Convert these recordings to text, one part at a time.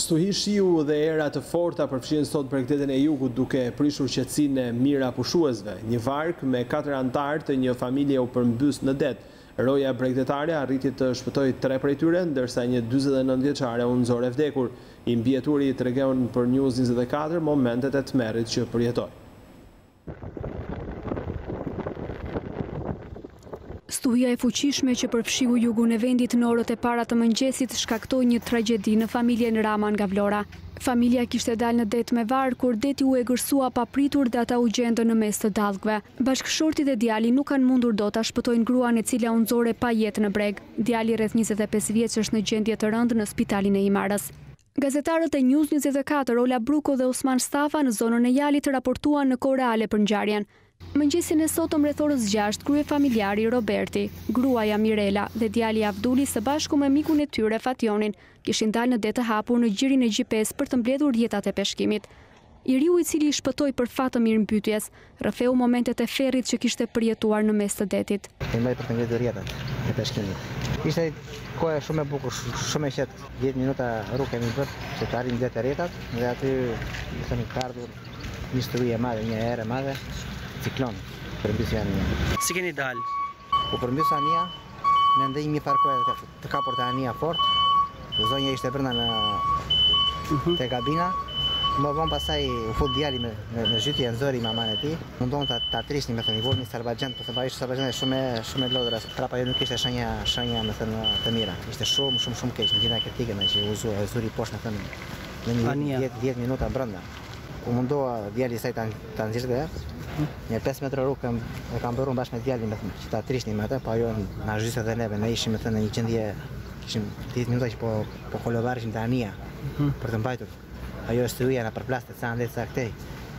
Stuhi shiu dhe era të forta përfshin sot bregdetin e jugut duke prishur qetësinë e mira pushuesve. Një vark me 4 antar të një familje u përmbys në det. Roja bregdetare arriti të shpëtoi 3 prej tyre, ndërsa një 49 vjeçare u nxorë vdekur. I mbjeturi tregon për News 24 momentet e tmerrit që përjetoi. Stuhia e fuqishme që përfshiu jugun e vendit në orët e para të mëngjesit shkaktoi një tragjedi në familjen Rama nga Vlora. Familja kishte dalë në det me varg kur deti u egërsua papritur dhe ata u gjendën në mes të dallgëve. Bashkëshorti dhe djali nuk kanë mundur dot ta shpëtojnë gruan e cila u nxorë pa jetë në breg. Djali rreth 25 vjeç është në gjendje të rëndë në spitalin e Himarës. Gazetarët e News 24 Ola Bruko dhe Osman Stafa në zonën e Jalit raportuan në kohë reale për ngjarjen. Mëngjesin e sotëm rreth orës 6, kryefamiljari Roberti, gruaja Mirela dhe djali Avduli së bashku me mikun e tyre Fationin kishin dalë në det të hapur në gjirin e GPS për të mbledhur jetat e peshkimit. I riu i cili shpëtoi për fat të mirëmbytyes, rrëfeu momentet e ferrit që kishte përjetuar në mes të detit. Për të mbledhur jetat e peshkimit. Ishte kohë shumë e bukur, shumë e qetë, 10 minuta rrugë kemi bërë që të arrim det e rjetat dhe aty ka ardhur një sturi e madhe, një erë e madhe. Ciklon, përmbysja Ania. Si keni dalë? U përmbys Ania, në ndëjmë një farkoje të kapur të Ania fort, zonja ishte brenda te kabina, më vonë pasaj u fut djali me zhytje nxori maman e tij, mundon ta trisni me thënë, i voni Sarbaxhan, po thënë ishte Sarbaxhan shumë e lodhur, prapa jo nuk ishte shenja me thënë të mira. Ishte shumë keq, në gjendje kritike me që u zuri poshtë me thënë në 10 minuta brenda. U mundoa djali saj ta nxjerrte. Një 5 metra rrugë e kam bërë bashkë me djalin që ta trishni me atë, po ajo na zhyste dhe neve, ne ishim në një gjendje, kishim 10 minuta që po kolovarishim te Ania për të mbajtur. Ajo stuhia na përplaste sa ndet sa këtej.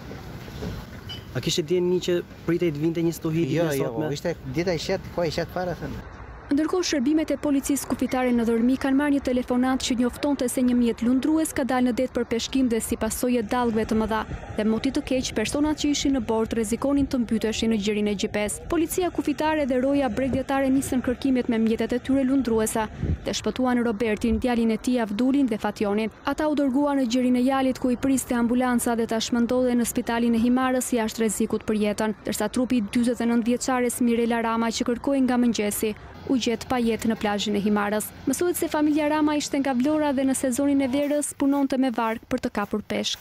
A kishte dieni që pritej të vinte një stuhi ditën e sotme? Jo, ishte dita i qetë, kohë i qetë fare thënë. Ndërkohë shërbimet e policisë kufitare në Dhërmi kanë marrë një telefonat që njoftonte se një mjet lundrues ka dalë në det për peshkim dhe si pasojë dallgëve të mëdha. Dhe moti të keq, personat që ishin në bord rrezikonin të mbyteshin në gjirin e GPS. Policia kufitare dhe roja bregdetare nisën kërkimet me mjetet e tyre lundruesa dhe shpëtuan Robertin, djalin e tij Avdulin dhe Fationin. Ata u dërguan në gjirin e Jalit ku i priste ambulanca dhe tashmë ndodhen në spitalin e Himarës jashtë rrezikut për jetën, ndërsa trupi 49 vjeçares Mirela Rama që kërkoi nga mëngjesi u gjet pa jetë në plazhin e Himarës. Mësohet se familja Rama ishte nga Vlora dhe në sezonin e verës punonte me varg për të kapur peshk.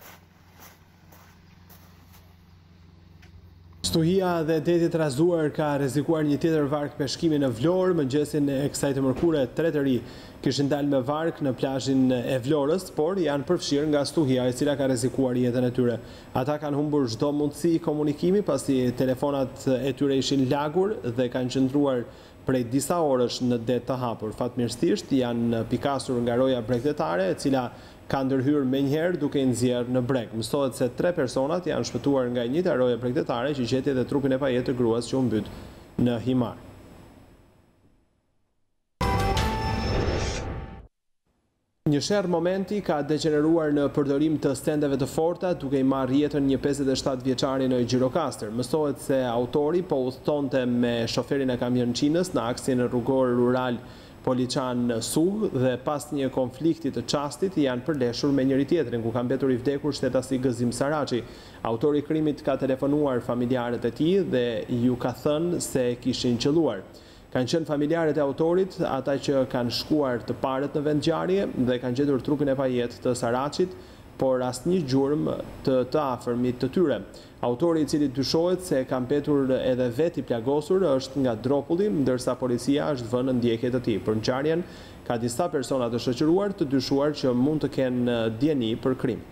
Stuhia dhe deti trazuar ka rrezikuar një tjetër varg peshkimi në Vlorë. Mëngjesin e kësaj të mërkure 3 të ri kishin dalë me varg në plazhin e Vlorës, por janë përfshirë nga stuhia e cila ka rrezikuar jetën e tyre. Ata kanë humbur çdo mundësi komunikimi pasi telefonat e tyre ishin lagur dhe kanë qëndruar prej disa orësh në det të hapur. Fatmirësisht janë pikasur nga roja bregdetare, e cila ka ndërhyrë menjëherë duke i nxjerrë në breg. Mësohet se 3 personat janë shpëtuar nga njëjta roje bregdetare që gjeti edhe trupin e pajetë të gruas që u mbyt në Himar. Një sherr momenti ka degeneruar në përdorim të stendeve të forta duke i marrë jetën një 57 vjeçari në Gjirokastër. Mësohet se autori po udhëtonte me shoferin e kamionçinës në aksin rrugor rural Poliçan Sug dhe pas një konflikti të çastit janë përleshur me njëri tjetrin ku ka mbetur i vdekur shtetasi Gëzim Saraçi. Autori i krimit ka telefonuar familjarët e tij dhe ju ka thënë se kishin qelluar. Kanë qenë familjarët e autorit, ata që kanë shkuar të parët në vend ngjarje dhe kanë gjetur trupin e pajetë të Saraçit, por asnjë gjurmë të afërmit të tyre. Autori i cili dyshohet se ka mbetur edhe vetë i plagosur është nga Dropulli, ndërsa policia është vënë në ndjekje të tij. Për ngjarjen ka disa persona të shoqëruar të dyshuar që mund të kenë dieni për krim.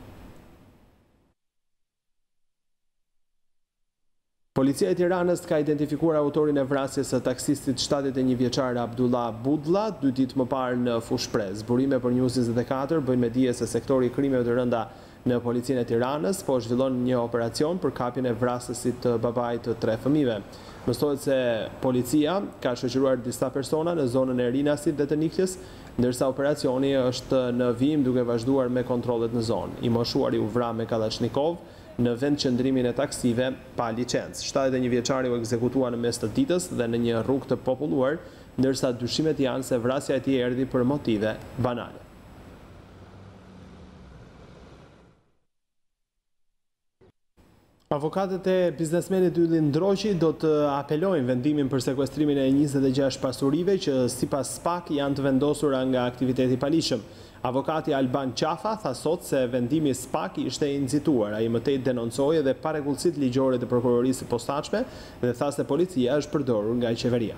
Policia e Tiranës ka identifikuar autorin e vrasjes së taksistit 71 vjeçar Abdullah Budlla 2 ditë më parë në Fushprez. Burime për News 24 bëjnë me dije se sektori i krimeve të rënda në policinë e Tiranës po zhvillon një operacion për kapjen e vrasësit të babait të 3 fëmijëve. Mësohet se policia ka shoqëruar disa persona në zonën e Rinasit dhe të Nikjes, ndërsa operacioni është në vijim duke vazhduar me kontrollet në zonë. I moshuari u vra me Kalashnikov në vend qëndrimin e taksive pa licencë. 71 vjeçari u ekzekutua në mes të ditës dhe në një rrugë të populluar, ndërsa dyshimet janë se vrasja e tij erdhi për motive banale. Avokatët e biznesmenit Ylli Ndroqi do të apelojnë vendimin për sekuestrimin e 26 pasurive që sipas SPAK janë të vendosura nga aktiviteti palishëm. Avokati Alban Qafa tha sot se vendimi SPAK ishte i nxituar. Ai më tej denoncoi edhe parregullësitë ligjore të prokurorisë së posaçme dhe tha se policia është përdorur nga qeveria.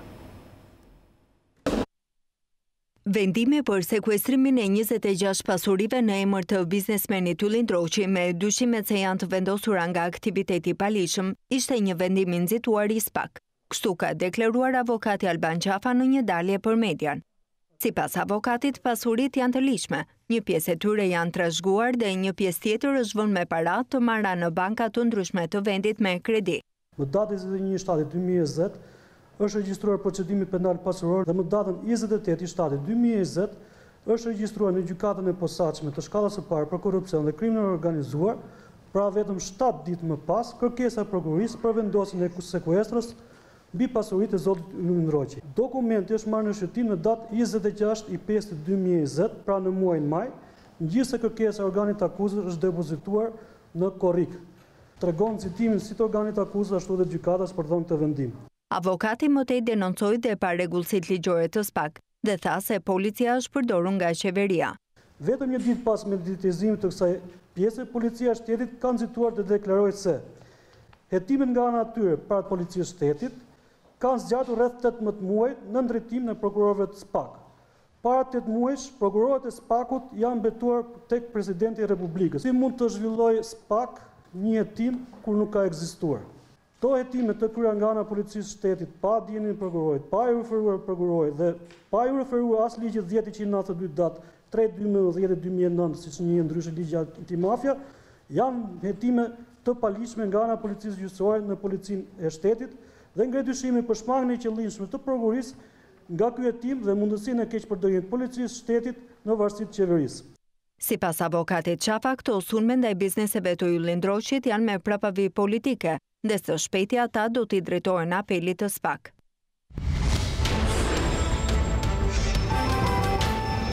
Vendimi për sekuestrimin e 26 pasurive në emër të biznesmenit Ylli Ndroqi me dyshimet se janë të vendosura nga aktiviteti palishëm ishte një vendim i nxituar i SPAK. Kështu ka deklaruar avokati Alban Qafa në një dalje për median. Sipas avokatit, pasurit janë të lishme, një pjesë e tyre janë trashëguar dhe një pjesë tjetër është vënë me para të marra në banka të ndryshme të vendit me kredi. Më datën 21/7/2020 është regjistruar procedimi penal pasuror dhe më datën 28/7/2020 është regjistruar në gjykatën e posaçme të shkallës së parë për korrupsion dhe krimin e organizuar, pra vetëm 7 ditë më pas, kërkesa e prokurorisë për vendosjen e sekuestrës mbi pasuritë e zotit Ylli Ndroqi. Dokumenti është marrë në shqyrtim në datë 26/5/2020, pra në muajin maj, megjithëse kërkesa e organit akuzës është depozituar në korrik. Tregon citimin si të organit akuzës ashtu dhe gjykatas për dhënë këtë vendim. Avokati më tej denoncoi dhe parregullësitë ligjore të SPAK dhe tha se policia është përdorur nga qeveria. Vetëm një ditë pas mediatizimit të kësaj pjese, policia e shtetit ka nxituar të deklarojë se hetimet nga ana e tyre para policisë shtetit kanë zgjatur rreth 18 muaj në drejtimin e prokurorëve të SPAK. Para 8 muajsh, prokurorët e SPAK-ut janë mbetuar tek presidenti i Republikës. Si mund të zhvillojë SPAK një hetim kur nuk ka ekzistuar? Këto hetime të kryera nga ana e policisë shtetit pa dijenin e prokurorit, pa i referuar prokurorit dhe pa i referuar as ligjit 1092 datë 3/2010/2009, siç njihet ndryshe ligji antimafia, janë hetime të palishme nga ana e policisë gjyqësore në policinë e shtetit dhe ngre dyshime për shmangjen e qëllimshme të prokurorisë nga ky hetim dhe mundësinë e keqpërdorimit të policisë shtetit në varësi të qeverisë. Sipas avokatit Qafa, këto sulme ndaj bizneseve të Ylli Ndroqit janë me prapavi politike, dhe së shpejti ata do t'i drejtohen apelit të SPAK.